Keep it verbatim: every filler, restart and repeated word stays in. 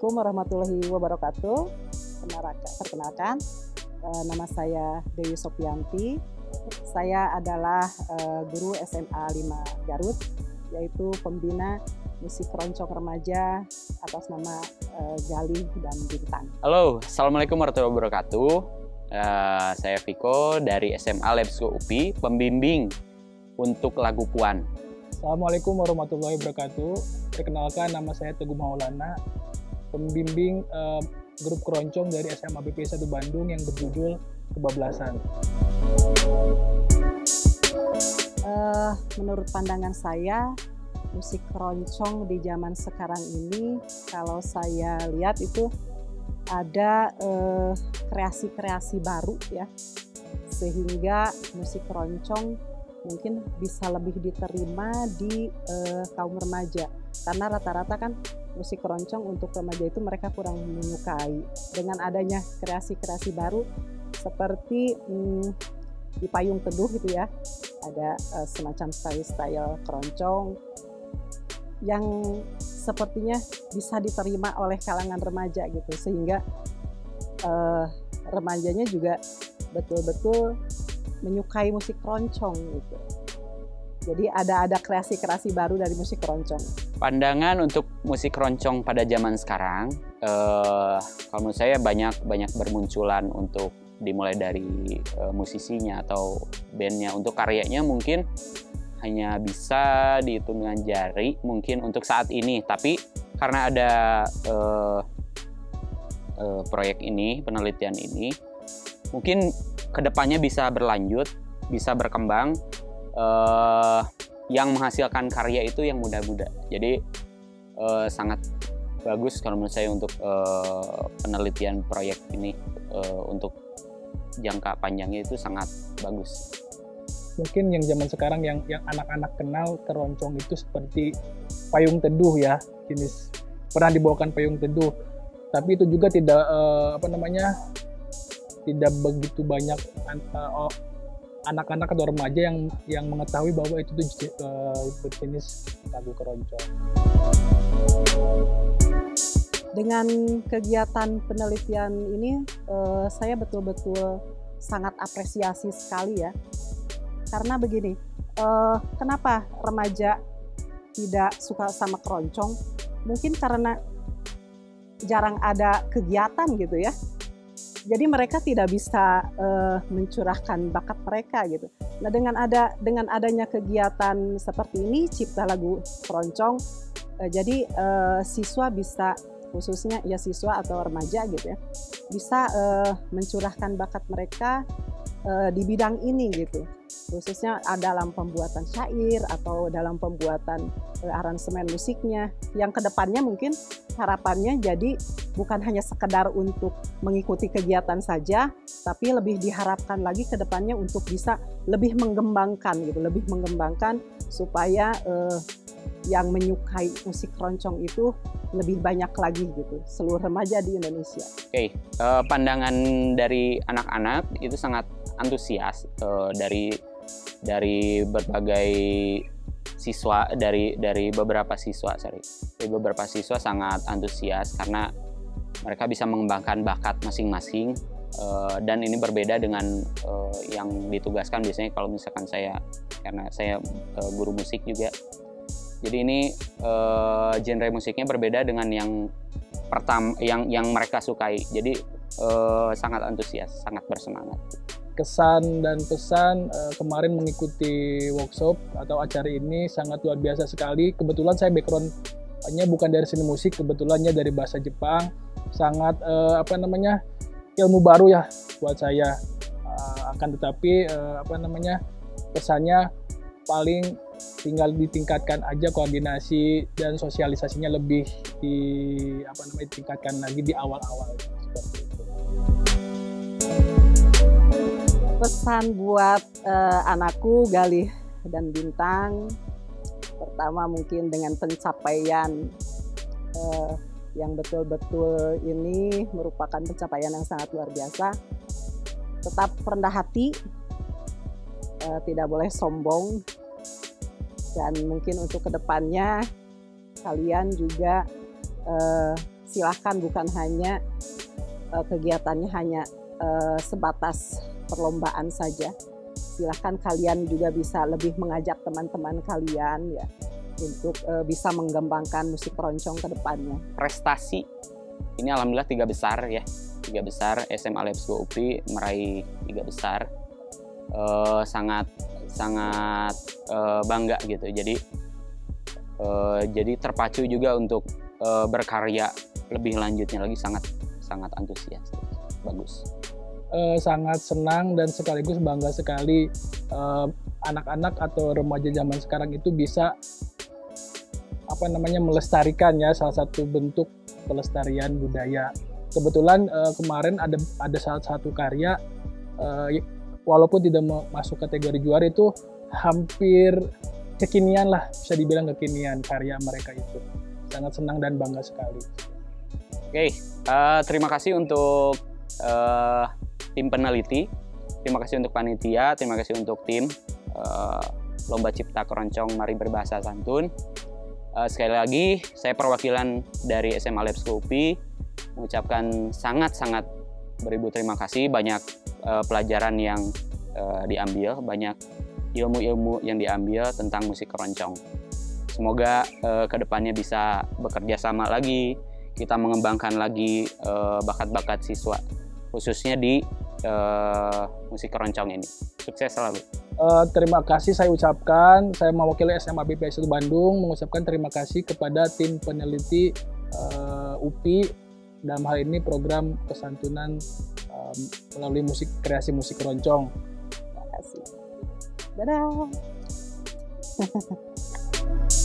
Assalamualaikum warahmatullahi wabarakatuh. Perkenalkan, nama saya Dewi Sopianti. Saya adalah guru S M A lima Garut, yaitu pembina musik keroncong remaja atas nama Galih dan Bintang. Halo, Assalamualaikum warahmatullahi wabarakatuh. Uh, saya Viko dari S M A Lebsko U P I, pembimbing untuk lagu Puan. Assalamualaikum warahmatullahi wabarakatuh. Perkenalkan, nama saya Teguh Maulana, pembimbing uh, grup keroncong dari S M A B P I satu Bandung yang berjudul Kebablasan. Uh, menurut pandangan saya, musik keroncong di zaman sekarang ini, kalau saya lihat itu ada kreasi-kreasi uh, baru ya, sehingga musik keroncong mungkin bisa lebih diterima di uh, kaum remaja, karena rata-rata kan musik keroncong untuk remaja itu mereka kurang menyukai. Dengan adanya kreasi-kreasi baru seperti hmm, di Payung Teduh gitu ya, ada uh, semacam style-style keroncong yang sepertinya bisa diterima oleh kalangan remaja gitu, sehingga uh, remajanya juga betul-betul menyukai musik keroncong gitu. Jadi ada ada kreasi-kreasi baru dari musik keroncong. Pandangan untuk musik keroncong pada zaman sekarang, uh, kalau menurut saya banyak banyak bermunculan, untuk dimulai dari uh, musisinya atau bandnya. Untuk karyanya mungkin hanya bisa dihitung dengan jari mungkin untuk saat ini, tapi karena ada uh, uh, proyek ini, penelitian ini, mungkin kedepannya bisa berlanjut, bisa berkembang, uh, yang menghasilkan karya itu yang muda-muda. Jadi uh, sangat bagus kalau menurut saya untuk uh, penelitian proyek ini, uh, untuk jangka panjangnya itu sangat bagus. Mungkin yang zaman sekarang yang yang anak-anak kenal keroncong itu seperti Payung Teduh ya, jenis pernah dibawakan Payung Teduh, tapi itu juga tidak uh, apa namanya tidak begitu banyak uh, anak-anak atau remaja yang yang mengetahui bahwa itu tuh uh, berjenis lagu keroncong. Dengan kegiatan penelitian ini, uh, saya betul-betul sangat apresiasi sekali ya. Karena begini, uh, kenapa remaja tidak suka sama keroncong? Mungkin karena jarang ada kegiatan gitu ya. Jadi mereka tidak bisa uh, mencurahkan bakat mereka gitu. Nah, dengan ada dengan adanya kegiatan seperti ini, cipta lagu keroncong, uh, jadi uh, siswa bisa, khususnya ya siswa atau remaja gitu ya, bisa uh, mencurahkan bakat mereka uh, di bidang ini gitu, khususnya dalam pembuatan syair atau dalam pembuatan uh, aransemen musiknya, yang kedepannya mungkin harapannya jadi bukan hanya sekedar untuk mengikuti kegiatan saja, tapi lebih diharapkan lagi kedepannya untuk bisa lebih mengembangkan gitu, lebih mengembangkan supaya uh, yang menyukai musik keroncong itu lebih banyak lagi gitu, seluruh remaja di Indonesia. Oke, okay. uh, pandangan dari anak-anak itu sangat antusias, uh, dari dari berbagai siswa, dari dari beberapa siswa, sorry, dari beberapa siswa sangat antusias karena mereka bisa mengembangkan bakat masing-masing, uh, dan ini berbeda dengan uh, yang ditugaskan biasanya kalau misalkan saya, karena saya uh, guru musik juga. Jadi ini uh, genre musiknya berbeda dengan yang pertama, yang yang mereka sukai. Jadi uh, sangat antusias, sangat bersemangat. Kesan dan pesan uh, kemarin mengikuti workshop atau acara ini sangat luar biasa sekali. Kebetulan saya background-nya bukan dari seni musik, kebetulannya dari bahasa Jepang. Sangat uh, apa namanya ilmu baru ya buat saya. Uh, akan tetapi uh, apa namanya pesannya paling tinggal ditingkatkan aja koordinasi dan sosialisasinya lebih di apa namanya ditingkatkan lagi di awal-awal seperti itu. Pesan buat uh, anakku Galih dan Bintang, pertama mungkin dengan pencapaian uh, yang betul-betul ini merupakan pencapaian yang sangat luar biasa. Tetap rendah hati, uh, tidak boleh sombong. Dan mungkin untuk kedepannya kalian juga uh, silahkan, bukan hanya uh, kegiatannya hanya uh, sebatas perlombaan saja. Silahkan kalian juga bisa lebih mengajak teman-teman kalian ya untuk uh, bisa mengembangkan musik keroncong ke depannya. Prestasi ini alhamdulillah tiga besar ya, tiga besar S M A Labs dua U P I meraih tiga besar, uh, sangat sangat uh, bangga gitu. Jadi uh, jadi terpacu juga untuk uh, berkarya lebih lanjutnya lagi, sangat sangat antusias, bagus. Uh, sangat senang dan sekaligus bangga sekali uh, anak-anak atau remaja zaman sekarang itu bisa apa namanya melestarikan ya, salah satu bentuk pelestarian budaya. Kebetulan uh, kemarin ada ada salah satu karya uh, walaupun tidak masuk kategori juara itu hampir kekinian lah, bisa dibilang kekinian karya mereka itu. Sangat senang dan bangga sekali. Oke, okay, uh, terima kasih untuk uh, tim peneliti, terima kasih untuk panitia, terima kasih untuk tim uh, Lomba Cipta Keroncong Mari Berbahasa Santun. Uh, sekali lagi, saya perwakilan dari S M A Labs dua U P I mengucapkan sangat-sangat beribu terima kasih. Banyak uh, pelajaran yang uh, diambil, banyak ilmu-ilmu yang diambil tentang musik keroncong. Semoga uh, kedepannya bisa bekerja sama lagi, kita mengembangkan lagi uh, bakat-bakat siswa, khususnya di uh, musik keroncong ini. Sukses selalu. Uh, terima kasih saya ucapkan, saya mewakili S M A B P I satu Bandung mengucapkan terima kasih kepada tim peneliti uh, U P I dalam hal ini program kesantunan um, melalui musik kreasi musik keroncong. Terima kasih. Dadah.